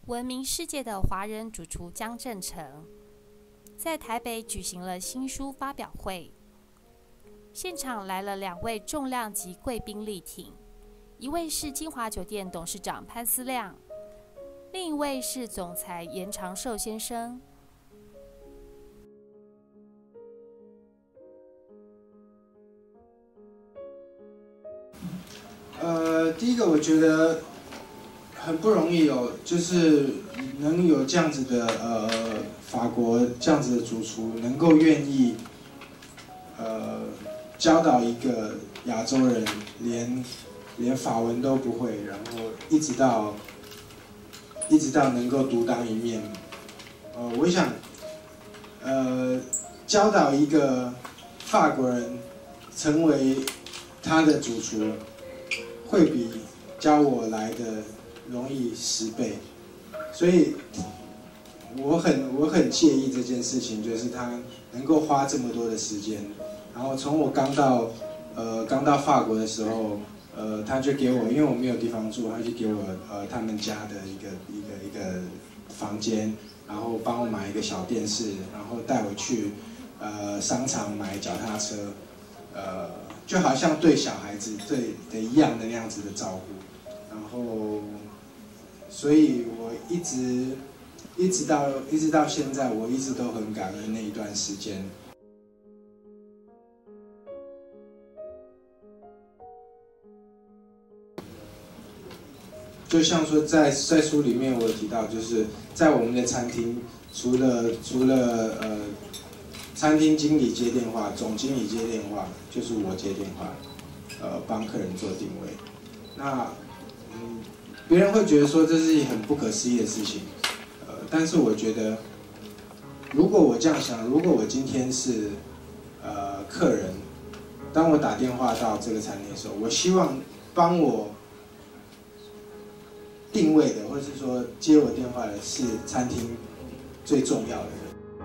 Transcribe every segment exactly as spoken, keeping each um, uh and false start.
闻名世界的华人主厨江振成，在台北举行了新书发表会，现场来了两位重量级贵宾力挺，一位是金华酒店董事长潘思亮，另一位是总裁严长寿先生。 呃，第一个我觉得很不容易哦，就是能有这样子的呃法国这样子的主厨，能够愿意呃教导一个亚洲人连连法文都不会，然后一直到一直到能够独当一面。呃，我想呃教导一个法国人成为他的主厨，会比教我来的容易十倍，所以我很我很介意这件事情，就是他能够花这么多的时间，然后从我刚到呃刚到法国的时候，呃他就给我，因为我没有地方住，他就给我呃他们家的一个一个一个房间，然后帮我买一个小电视，然后带我去呃商场买脚踏车，呃就好像对小孩子对的一样的那样子的照顾，然后。所以我一直一直到一直到现在，我一直都很感恩那一段时间。就像说在在书里面我有提到，就是在我们的餐厅，除了除了呃餐厅经理接电话，总经理接电话，就是我接电话，呃帮客人做定位。那嗯。别人会觉得说这是一很不可思议的事情，呃，但是我觉得，如果我这样想，如果我今天是呃客人，当我打电话到这个餐厅的时候，我希望帮我定位的，或者是说接我电话的是餐厅最重要的人。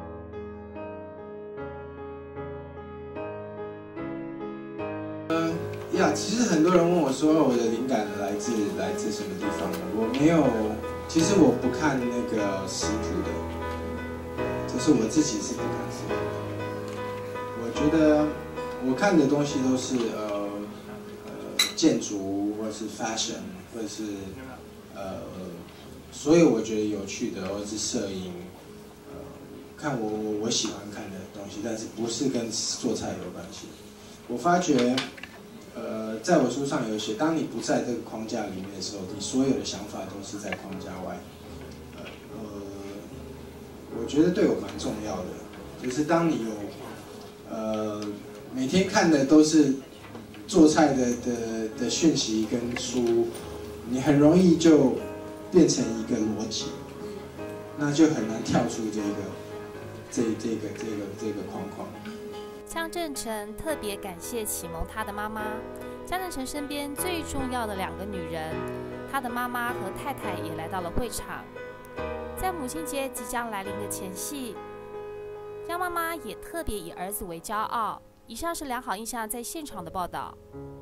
呃呀，其实很多人问我说我的灵感来自来自什么地方？我没有，其实我不看那个食谱的，就是我自己是不看食谱的。我觉得我看的东西都是呃呃建筑或者是 fashion 或者是呃所有我觉得有趣的或者是摄影，呃看我我我喜欢看的东西，但是不是跟做菜有关系。我发觉。呃，在我书上有写，当你不在这个框架里面的时候，你所有的想法都是在框架外。呃，呃我觉得对我蛮重要的，就是当你有呃每天看的都是做菜的的的讯息跟书，你很容易就变成一个逻辑，那就很难跳出这个这这个这个这个框框。 江振成特别感谢启蒙他的妈妈。江振成身边最重要的两个女人，他的妈妈和太太也来到了会场。在母亲节即将来临的前夕，江妈妈也特别以儿子为骄傲。以上是良好印象在现场的报道。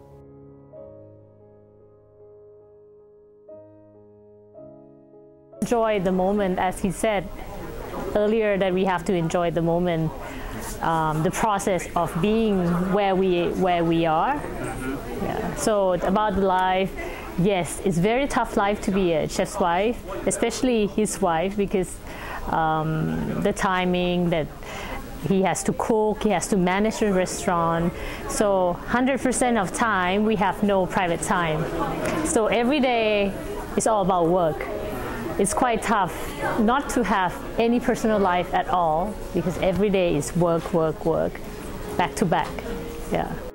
Enjoy the moment, as he said earlier, that we have to enjoy the moment. Um, the process of being where we where we are. Yeah. So about the life, yes, it's very tough life to be a chef's wife, especially his wife, because um, the timing that he has to cook, he has to manage a restaurant. So one hundred percent of time we have no private time. So every day is all about work. It's quite tough not to have any personal life at all, because every day is work, work, work, back to back. Yeah.